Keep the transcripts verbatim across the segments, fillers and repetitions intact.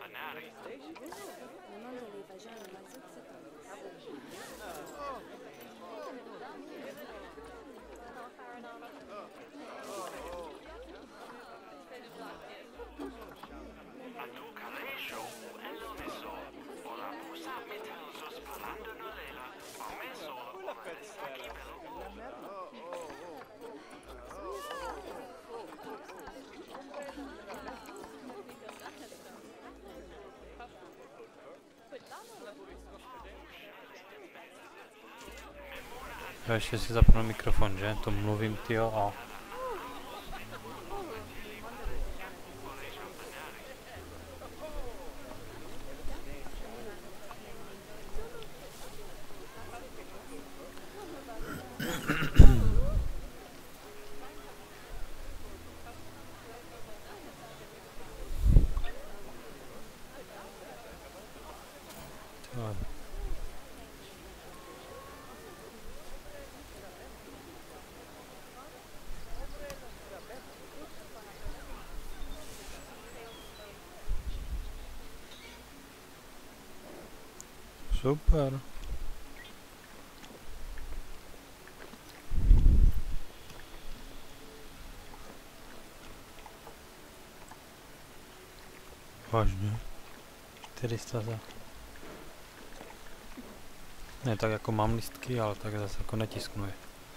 Já ještě si zapnu mikrofon, že? To mluvím, tyjo, a... Super. Vážně? čtyři sta za... Ne, tak jako mám listky, ale tak zase jako netisknu je.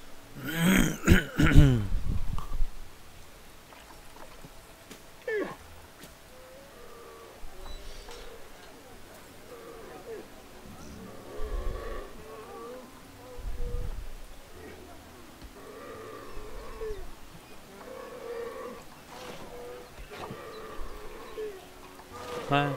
Ne.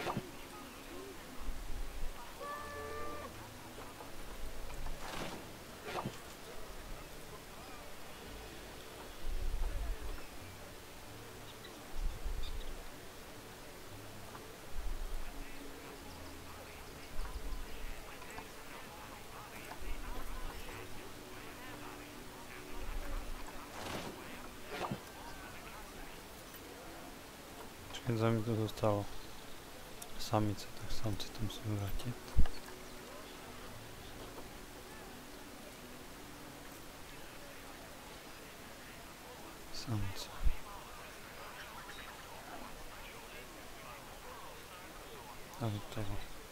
Čekaj, za mi to zůstalo. Samice, tak samci to musím vrátit. Samce. A do toho.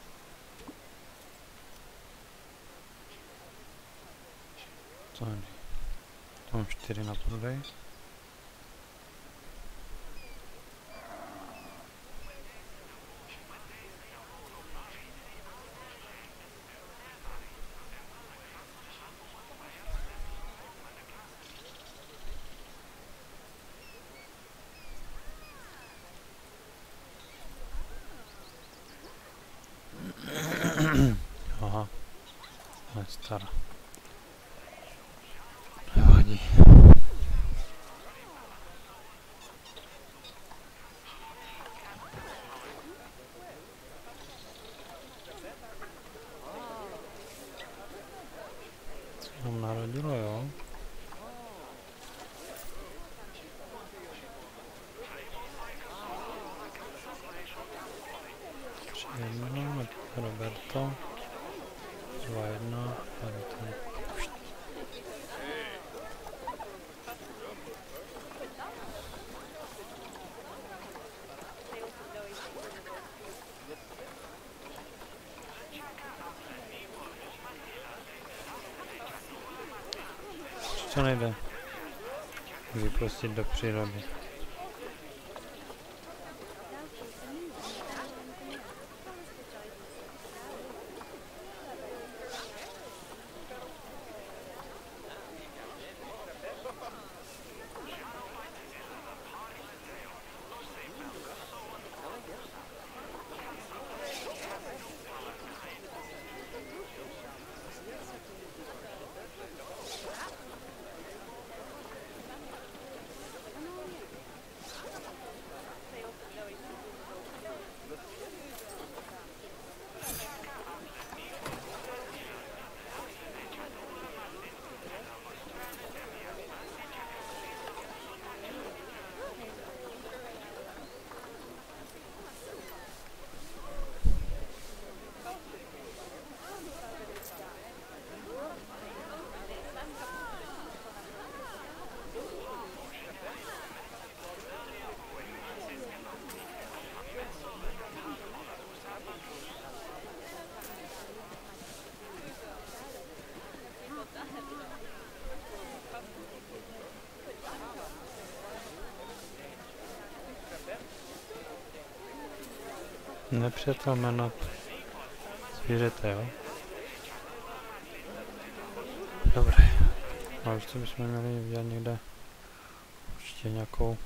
Tady. To mám čtyři na prodej. Aha, to je stará. Nevadí. Co nám narodilo, jo? Tři jedna, Roberto. Dva jedna, tady ten. Co nejde? Vypustit do přírody. Nepřijatel jméno zvířete, jo? Dobré. A už co bychom měli vidět někde určitě nějakou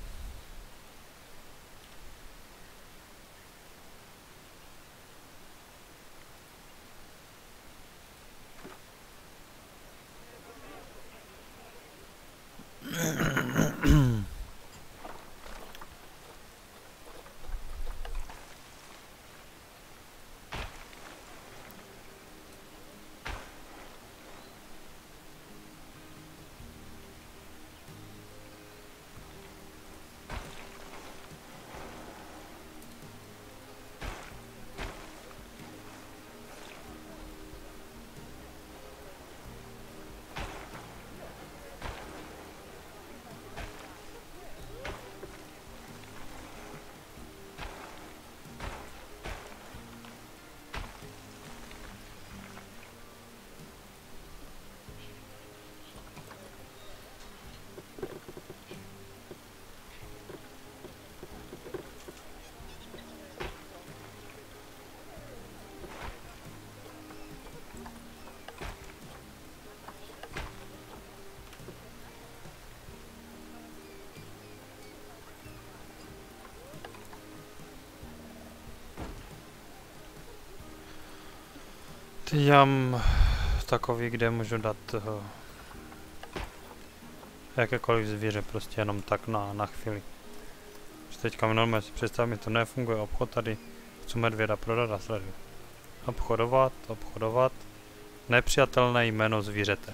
Teď mám takový, kde můžu dát uh, jakékoliv zvíře, prostě jenom tak na, na chvíli. Teďka normálně si představ, mi to nefunguje, obchod tady, chci medvěda prodat a sleduju. Obchodovat, obchodovat, nepřijatelné jméno zvířete.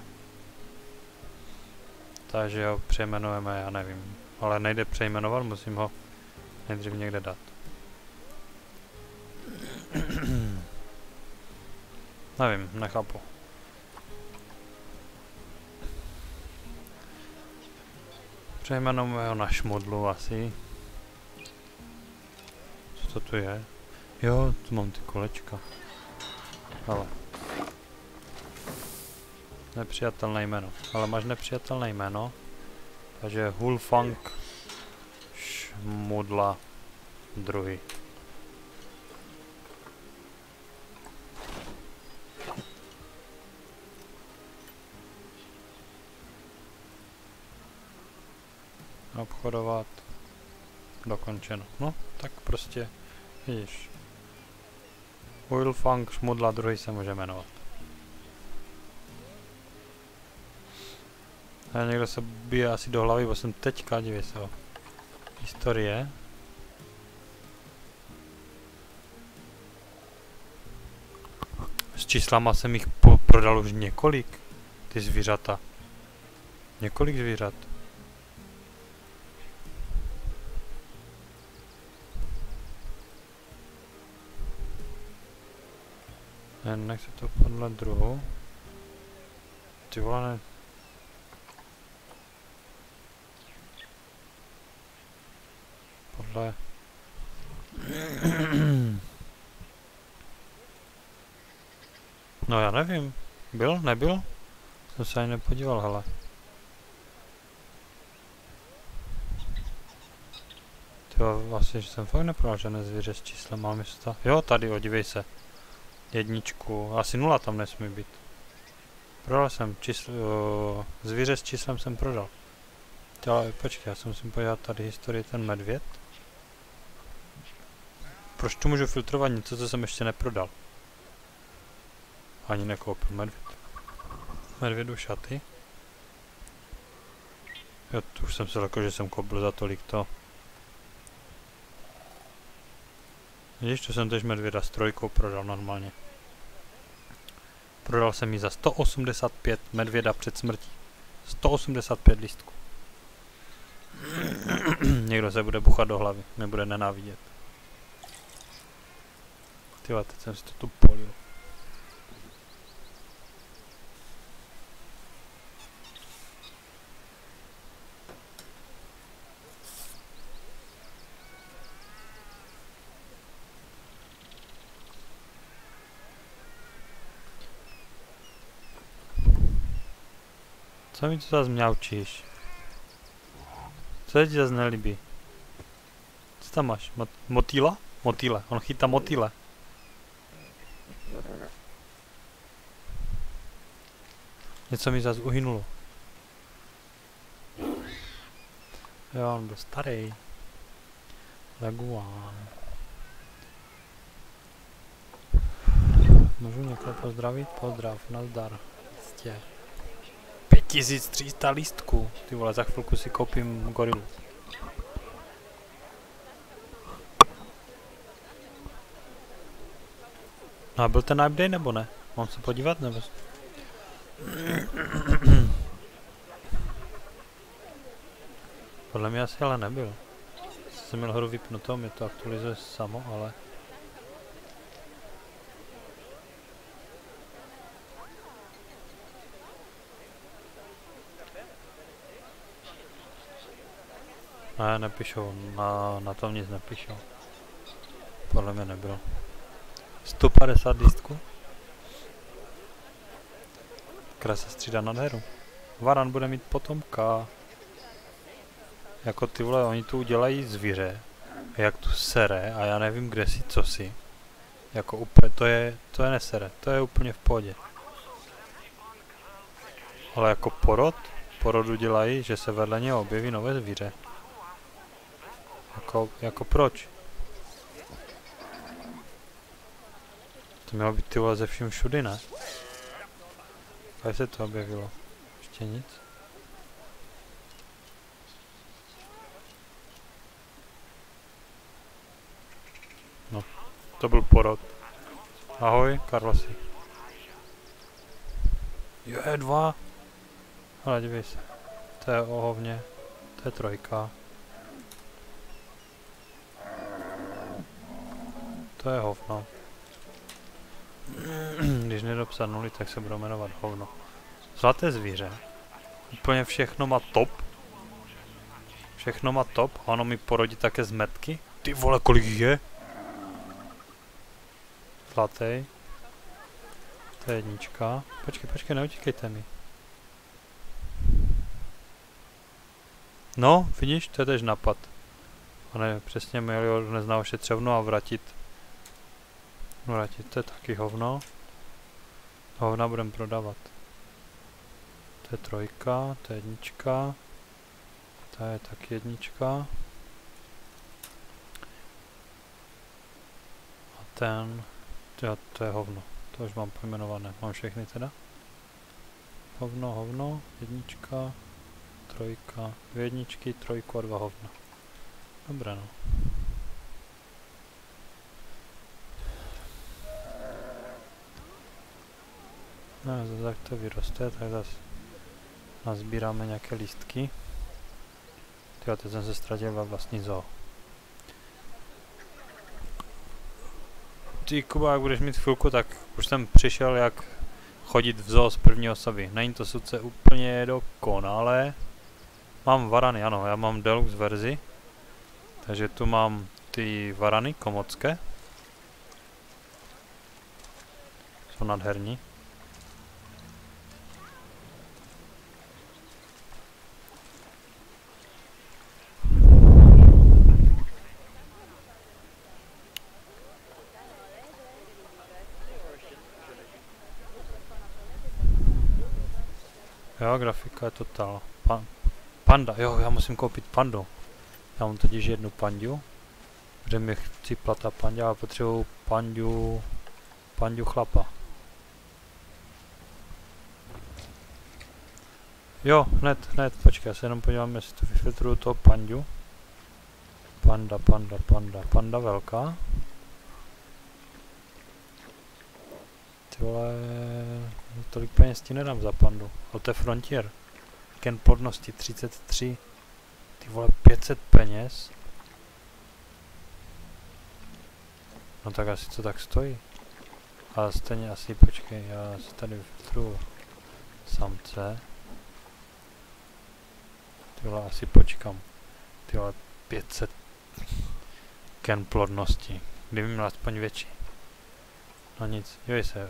Takže ho přejmenujeme, já nevím, ale nejde přejmenovat, musím ho nejdřív někde dát. Nevím, nechápu. Přejmenujeme ho na šmudlu asi. Co to tu je? Jo, tu mám ty kolečka. Ale. Nepřijatelné jméno. Ale máš nepřijatelné jméno. Takže Hulfang šmudla druhý. Obchodovat. Dokončeno. No, tak prostě, vidíš. Hulfang šmudla druhý se může jmenovat. A někdo se bije asi do hlavy, bo jsem teďka, dívej se ho. Historie. S číslama jsem jich po prodal už několik. Ty zvířata. Několik zvířat. Ne, nechci to podle druhu. Ty vole, ne. Podle... No já nevím. Byl? Nebyl? Jsem se ani nepodíval, hele. Tyjo, asi, že jsem fakt neprodal žádné zvíře s číslem, mám jistá. Jo, tady, odívej se. Jedničku, asi nula tam nesmí být. Prodal jsem číslo, o, zvíře s číslem jsem prodal. Ale počkej, já se musím podívat tady historii ten medvěd. Proč tu můžu filtrovat něco, co jsem ještě neprodal? Ani nekoupil medvěd. Medvědu šaty. Jo, tu už jsem se řekl, že jsem koupil za tolik to. Vidíš, tu jsem tež medvěda s trojkou prodal normálně. Prodal jsem ji za sto osmdesát pět medvěda před smrtí. sto osmdesát pět lístků. Někdo se bude buchat do hlavy, nebude nenávidět. Tyhle, teď jsem si to tu polil. Co mi to zase mňaučíš? Co ti zase nelíbí? Co tam máš? Mot motýla? Motýle, on chytá motýle. Něco mi zase uhynulo. Jo, on byl starý. Leguán. Můžu někoho pozdravit? Pozdrav, nazdar. Jistě. pět tisíc tři sta lístků. Ty vole, za chvilku si koupím gorilu. No a byl ten Night Day nebo ne? Mám se podívat nebo? Podle mě asi ale nebyl. Jsem měl hru vypnutou, mě to aktualizuje samo, ale... Ne, nepíšou, na, na tom nic nepíšou. Podle mě nebylo. sto padesát lístků? Krasa střídá nádheru. Varan bude mít potomka. Jako ty vole, oni tu udělají zvíře. Jak tu sere a já nevím kde si, co si. Jako úplně, to je, to je nesere, to je úplně v pohodě. Ale jako porod, porodu dělají, že se vedle něho objeví nové zvíře. Jako, jako proč? To mělo být ty vole ze vším všudy, ne? A se to objevilo? Ještě nic? No, to byl porod. Ahoj, Karlosi. Jo, je dva. Ale dívej se. To je ohovně. To je trojka. To je hovno. Když nedopsat nuly, tak se budou jmenovat hovno. Zlaté zvíře. Úplně všechno má top. Všechno má top. A ono mi porodí také zmetky. Ty vole, kolik jich je? Zlatý. To je jednička. Počkej, počkej, neutíkejte mi. No, vidíš, to je tež napad. One přesně měli nezná ošetřovnu a vrátit. Vrátit, to je taky hovno. Hovna budeme prodávat. To je trojka, to je jednička. To je taky jednička. A ten, to, to je hovno. To už mám pojmenované. Mám všechny teda. Hovno, hovno, jednička, trojka, dvě jedničky, trojku a dva hovna. Dobré no. No, zase jak to vyroste, tak zase nazbíráme nějaké lístky. Tyjo, teď jsem se ztratil ve vlastní zoo. Ty Kuba, jak budeš mít chvilku, tak už jsem přišel jak chodit v zoo z první osoby. Není to sice úplně dokonalé. Mám varany, ano, já mám deluxe verzi. Takže tu mám ty varany komocké. Jsou nádherní. Jo, grafika je totál. Pa panda, jo, já musím koupit pandu. Já mám totiž jednu pandu. Protože mi chcípla ta panda, ale potřebuji pandu, pandu chlapa. Jo, hned, hned, počkej, já se jenom podívám, jestli to vyfiltruju toho pandu. Panda, panda, panda, panda velká. Ty vole, tolik peněz ti nedám za pandu, ale to je Frontier. Ken plodnosti třicet tři. Ty vole, pět set peněz. No tak asi to tak stojí. Ale stejně asi, počkej, já si tady vyfiltruju samce. Ty vole, asi počkám. Ty vole, pět set Ken plodnosti. Kdyby měl aspoň větší. No nic, dívej se.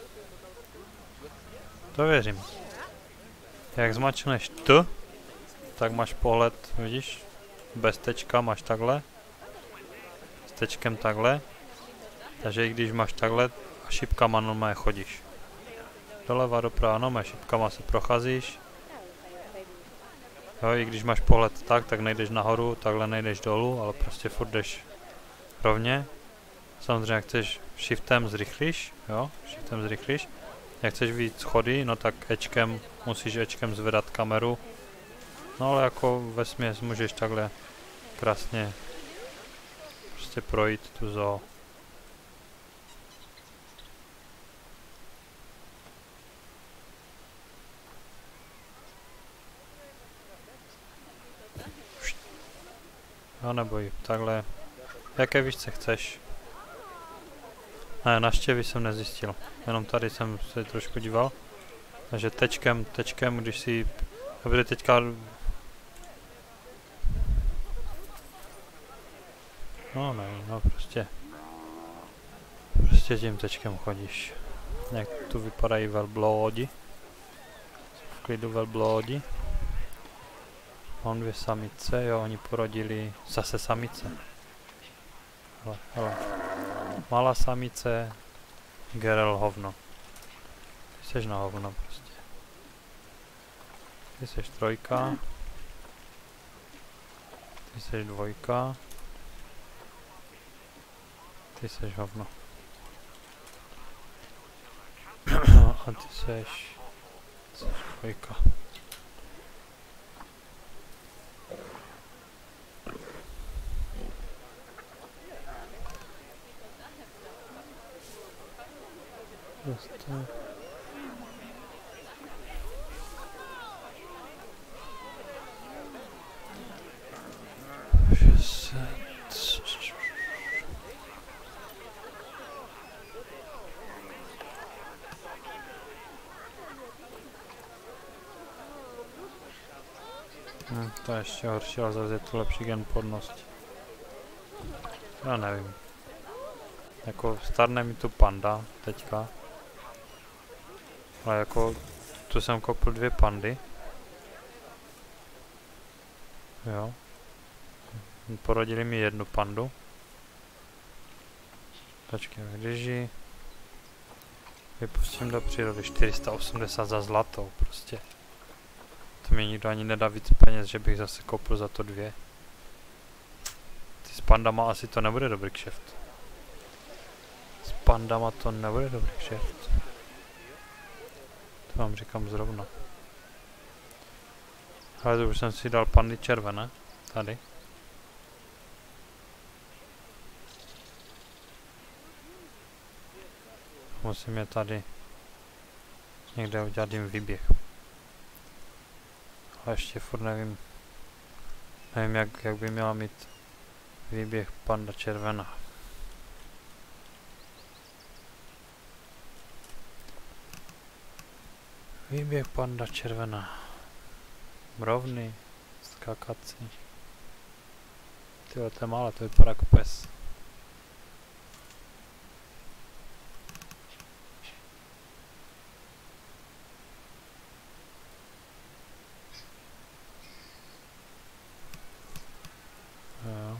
To věřím. Jak zmačkneš T, tak máš pohled, vidíš? Bez tečka máš takhle. S tečkem takhle. Takže i když máš takhle, šipkama normálně chodíš. Doleva, doprava, no máš šipkama se procházíš. Jo, i když máš pohled tak, tak nejdeš nahoru, takhle nejdeš dolů, ale prostě furt jdeš rovně. Samozřejmě, jak chceš shiftem zrychlíš, jo, shiftem zrychlíš. Jak chceš víc schody, no tak Ečkem, musíš Ečkem zvedat kameru. No ale jako vesměs můžeš takhle krásně prostě projít tu zoo. No neboj, takhle. Jaké víčce chceš? Ne, naštěvy jsem nezjistil. Jenom tady jsem se trošku díval. Takže tečkem, tečkem, když si... Dobře, teďka... No ne, no prostě... Prostě tím tečkem chodíš. Jak tu vypadají velblodi. V klidu velblodi. Mám dvě samice, jo, oni porodili zase samice. Hele, hele. Malá samice, Gerel hovno. Ty seš na hovno prostě. Ty seš trojka. Ty seš dvojka. Ty seš hovno. A ty seš... Ty seš dvojka. Dostat. Hm, to je ještě horší, ale zase je tu lepší gen plodnosti. Já nevím. Jako starne mi tu panda teďka. Ale jako tu jsem koupil dvě pandy. Jo. Porodili mi jednu pandu. Počkej, když ji vypustím do přírody, čtyři sta osmdesát za zlatou prostě. To mi nikdo ani nedá víc peněz, že bych zase koupil za to dvě. Ty s pandama asi to nebude dobrý kšeft. S pandama to nebude dobrý kšeft. To vám říkám zrovna. Ale to už jsem si dal pandy červené. Tady. Musím je tady někde udělat jim výběh. Ale ještě furt nevím. Nevím, jak, jak by měla mít výběh panda červená. Výběh panda červená. Rovný, skakací. Tyhle, to je málo, to vypadá jako pes. Jo.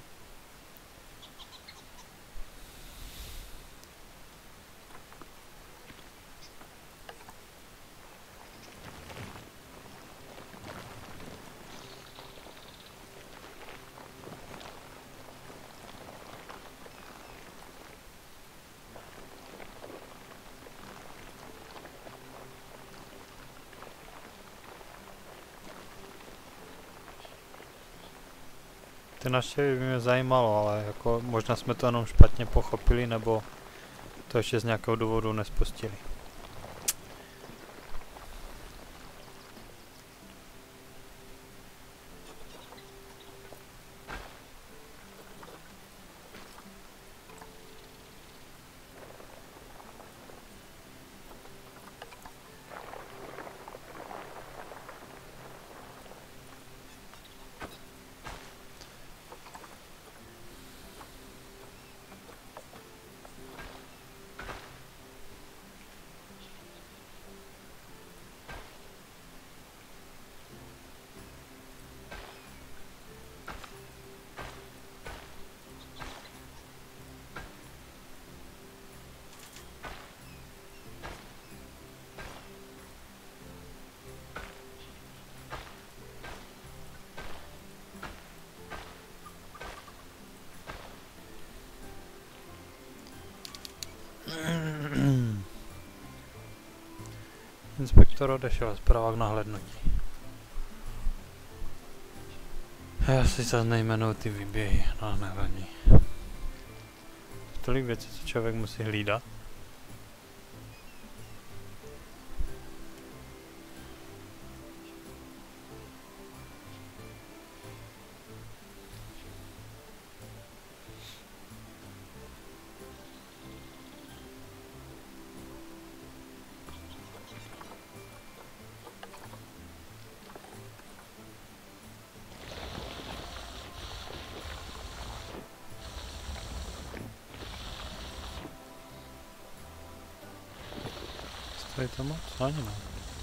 Ty návštěvy by mě zajímalo, ale jako možná jsme to jenom špatně pochopili, nebo to ještě z nějakého důvodu nespustili. Inspektor odešel, zpráva k nahlédnutí. Já si zase nejmenuji ty výběhy na nahlédní. Tolik věcí, co člověk musí hlídat. Stojí to moc? Ani ne.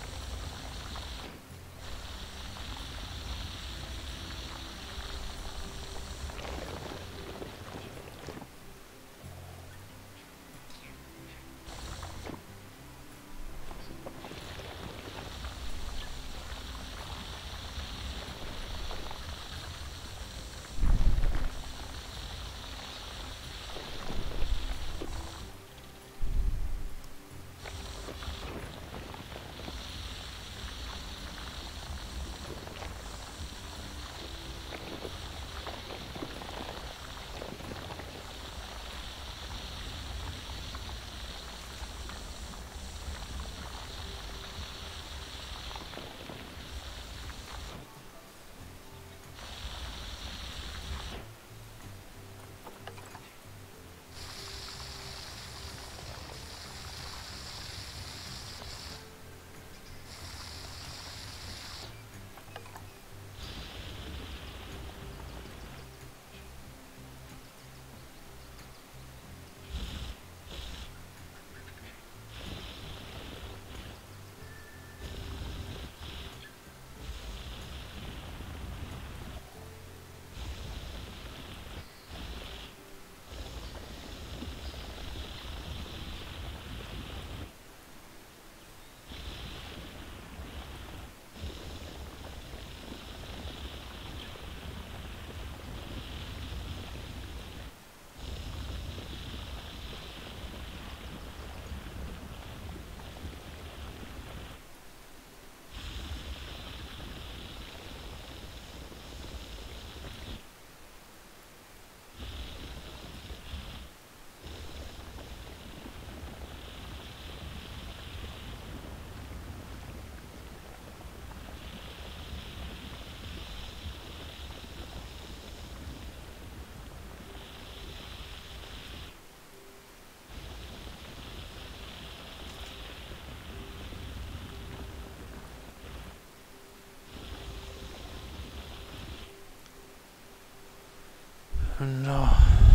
No.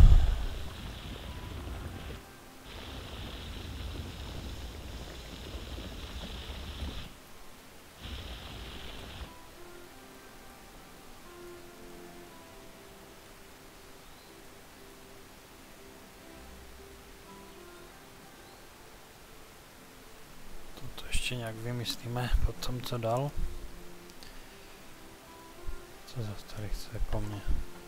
Toto ještě nějak vymyslíme potom, co dál. Co za starý chce po mně?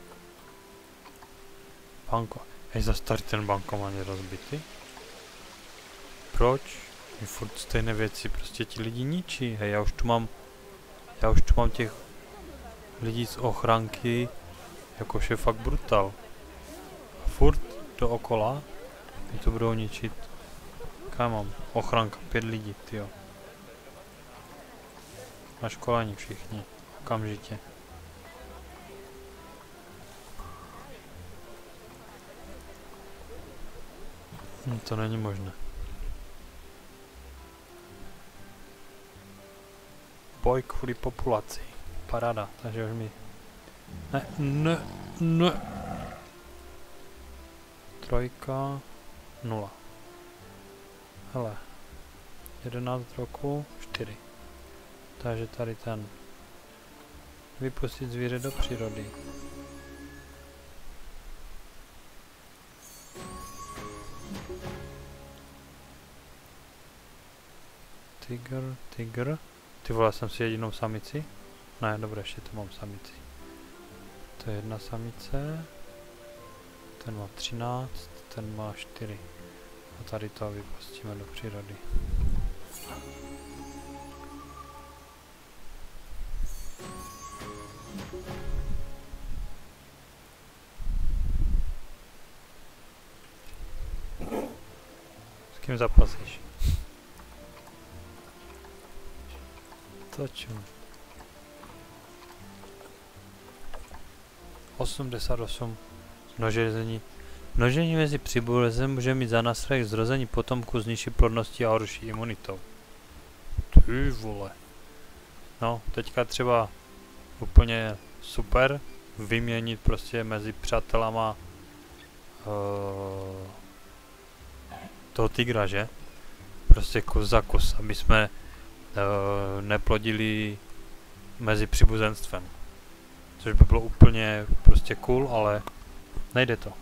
Banko. Hej, za starý ten bankomat je rozbitý. Proč? Je furt stejné věci, prostě ti lidi ničí. Hej, já už tu mám, já už tu mám těch lidí z ochranky, jakož je fakt brutal. A furt dookola mi to budou ničit. Kam mám? Ochranka, pět lidí, tyjo. Na školení všichni, okamžitě. Hm, to není možné. Boj kvůli populaci. Paráda, takže už mi... Ne, ne, ne. Trojka, nula. Hele. jedenáct roku, čtyři. Takže tady ten. Vypustit zvíře do přírody. Tiger, tiger. Ty vole, jsem si jedinou samici? Ne, dobré, ještě tu mám samici. To je jedna samice. Ten má třináct, ten má čtyři. A tady to vypustíme do přírody. kým zapasíš? To čo? osmdesát osm. Množení. Množení mezi příbuzem může mít za následek zrození potomků s nižší plodností a horší imunitou. Ty vole. No, teďka třeba úplně super vyměnit prostě mezi přátelama uh, toho tygra, že? Prostě kus za kus, aby jsme uh, neplodili mezi příbuzenstvem. Což by bylo úplně prostě cool, ale nejde to.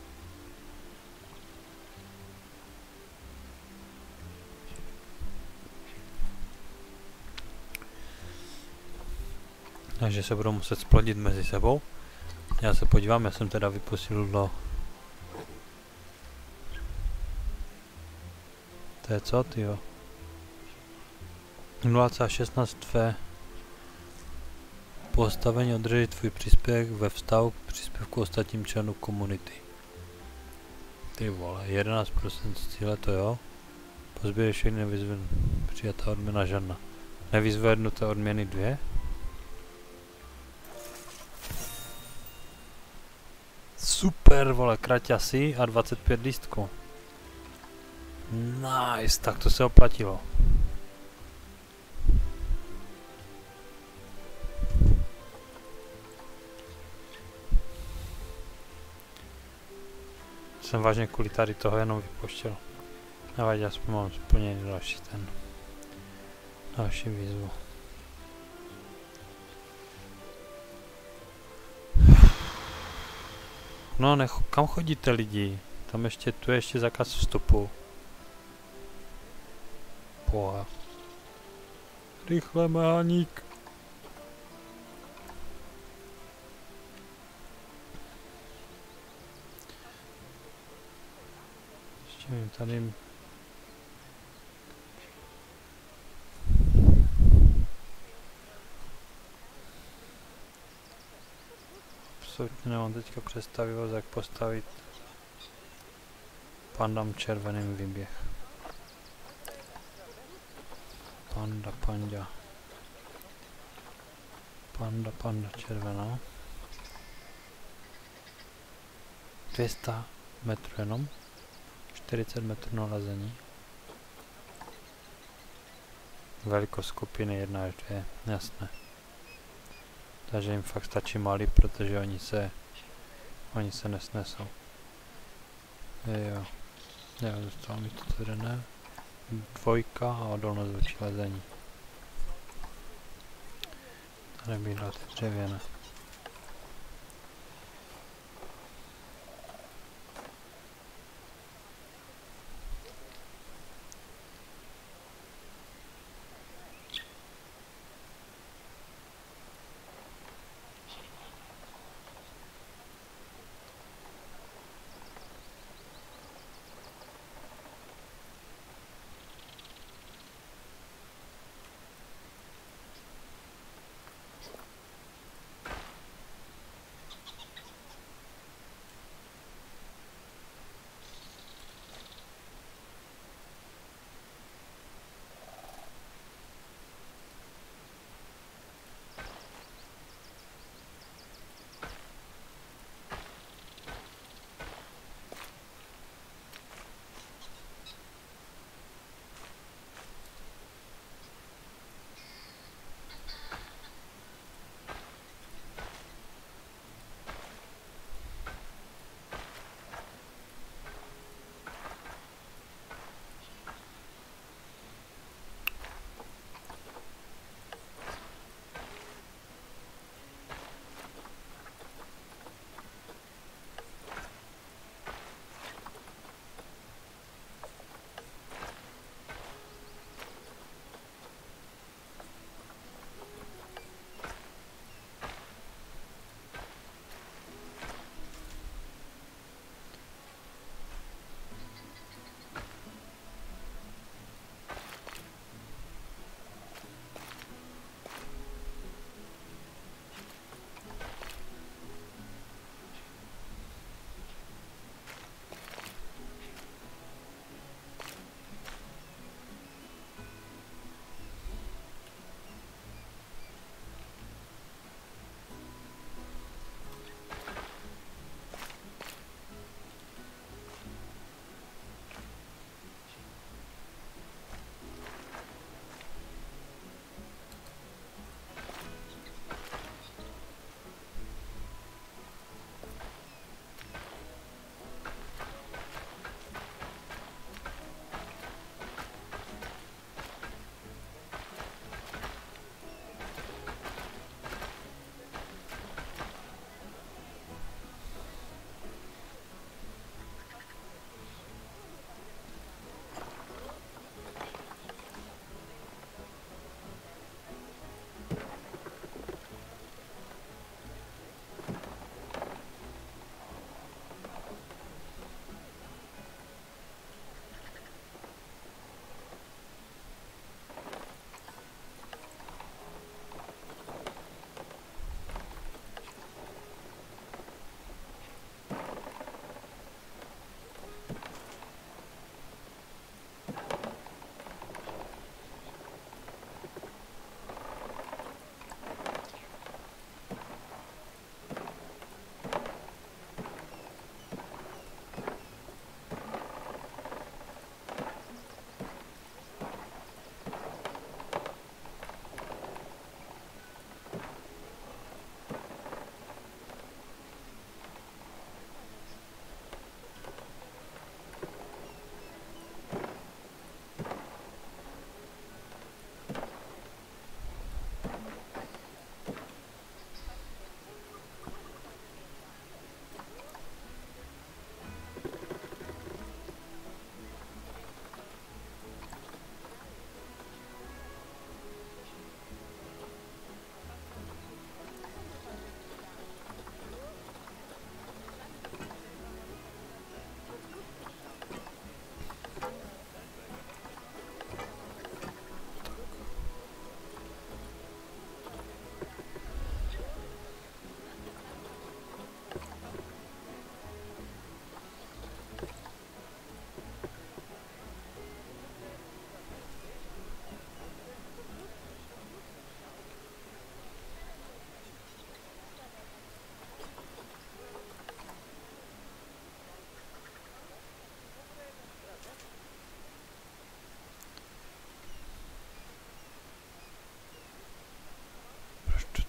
Takže se budou muset splodit mezi sebou. Já se podívám, já jsem teda vypustil do... To je co, tyjo? nula celá šestnáct tvé postavení održí tvůj příspěvek ve vztahu k příspěvku ostatním členů komunity. Ty vole, jedenáct procent z cíle, to jo. Pozběreš všechny výzvy, přijatá odměna žádná. Nevyzvednuté odměny dvě. Super, vole, kraťasy a dvacet pět lístků. Nice, tak to se oplatilo. Jsem vážně kvůli tady toho jenom vypoštěl. Nevadí, aspoň mám splněný další ten. Další výzvu. No, nech, kam chodíte lidi? Tam ještě, tu je ještě zákaz vstupu. Boha. Rychle, mechaník. Ještě tady... Absolutně nemám teďka představivost, jak postavit pandam červeným výběh. Panda, panda. Panda, panda, červená. dvě stě metrů jenom. čtyřicet metrů nalezení. Velikost skupiny jedna až dvě, jasné. Takže jim fakt stačí malý, protože oni se oni se nesnesou. Jo. Jo, dostalo mi to tady ne. Dvojka a odolnost vůči lezení. Tady byla ty dřevěné.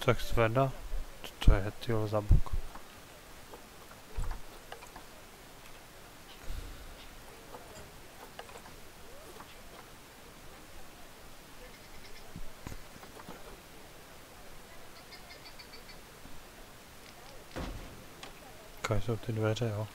tak zvedá. Co to je, tyjo, za buk? Jaké jsou ty dveře, jo?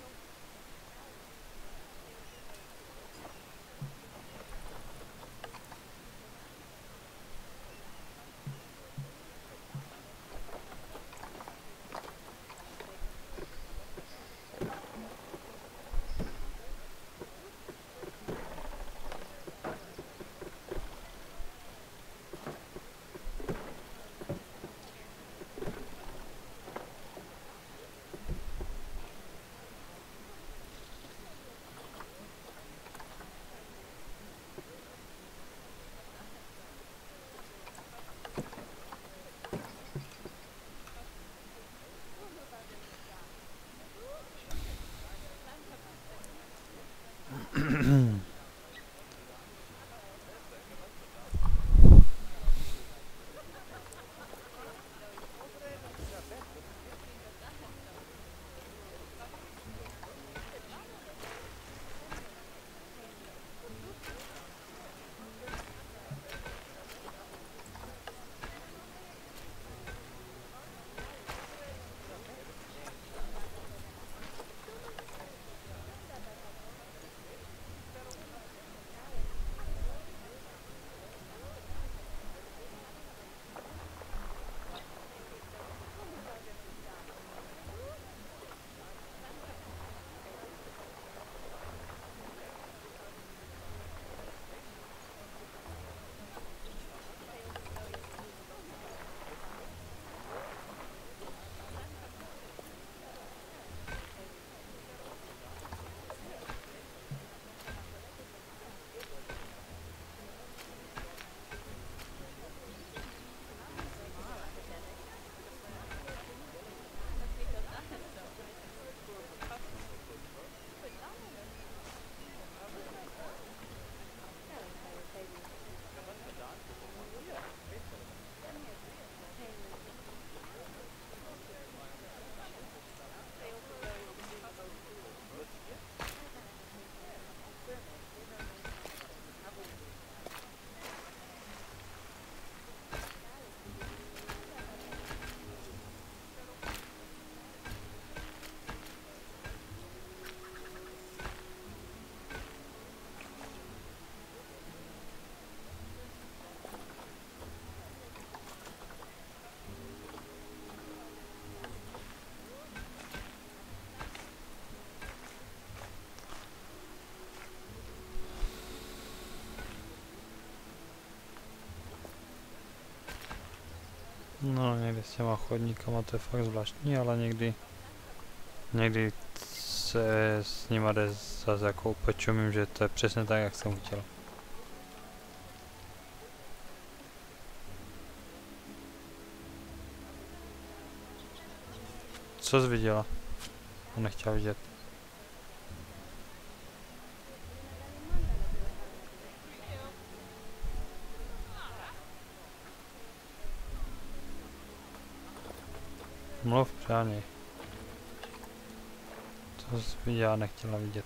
No, někdy s těma chodníkama to je fakt zvláštní, ale někdy někdy se s nima jde zase jako upečumím, že to je přesně tak, jak jsem chtěl. Co jsi viděla? On nechtěl vidět. Mluv přáně. Co jsi viděla, nechtěla vidět.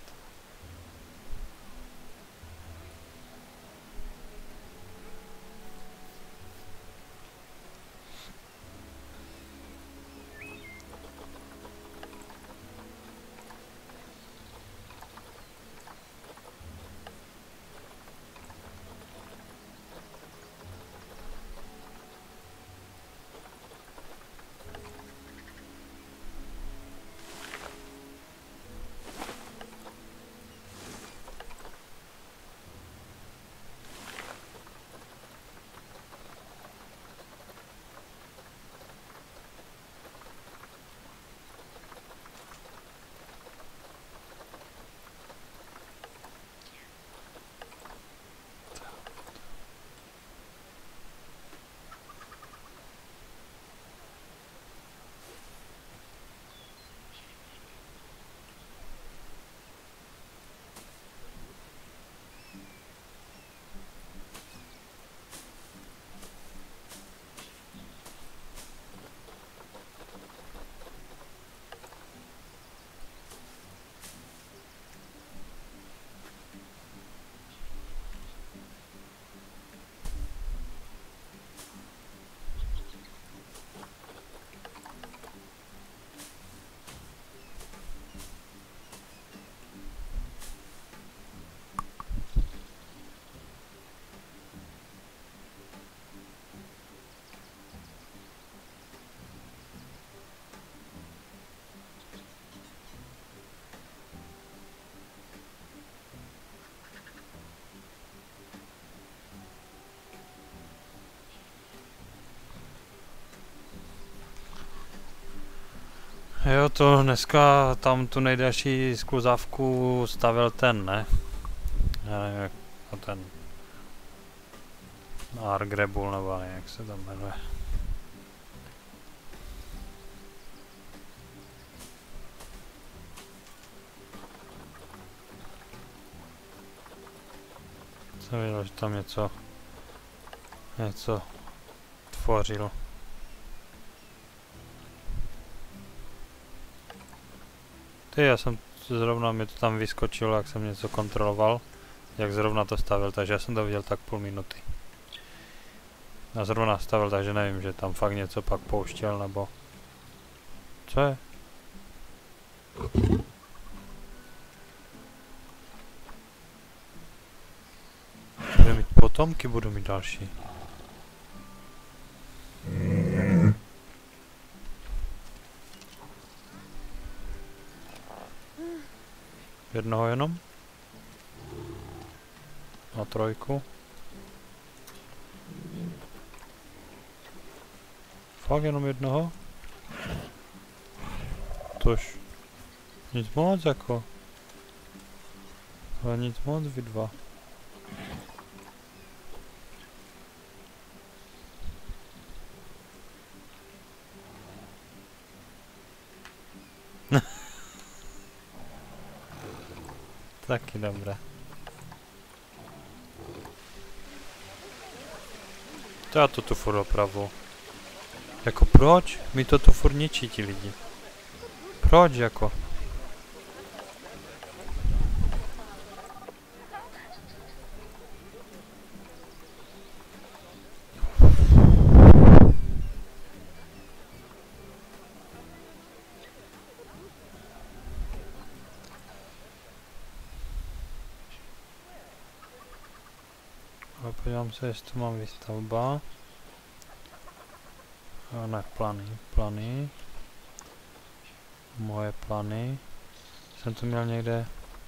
Jo, to dneska tam tu nejdelší skluzávku stavil ten, ne? Já nevím, jak to ten... Argrebul, nebo ne, jak se to jmenuje. Jsem viděl, že tam něco... něco tvořil. Ty, já jsem zrovna, mi to tam vyskočilo, jak jsem něco kontroloval, jak zrovna to stavil, takže já jsem to viděl tak půl minuty. A zrovna stavil, takže nevím, že tam fakt něco pak pouštěl, nebo... Co je? Budu mít potomky, budu mít další. Jednoho jenom? Na trojku. Fakt jenom jednoho? Tož nic moc jako. Ale nic moc, vy dva. Taky dobré. To já to tu furt opravu. Jako proč? Mi to tu furt ničí ti lidi. Proč jako? Ale podívám se, jestli tu mám výstavba. A ne, plány, plány. Moje plány. Jsem to měl někde.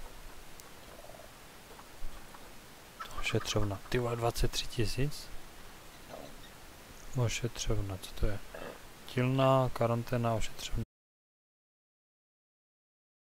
Ošetřovna. Ty vole, dvacet tři tisíc? Ošetřovna, co to je? Dílna, karanténa, ošetřovna.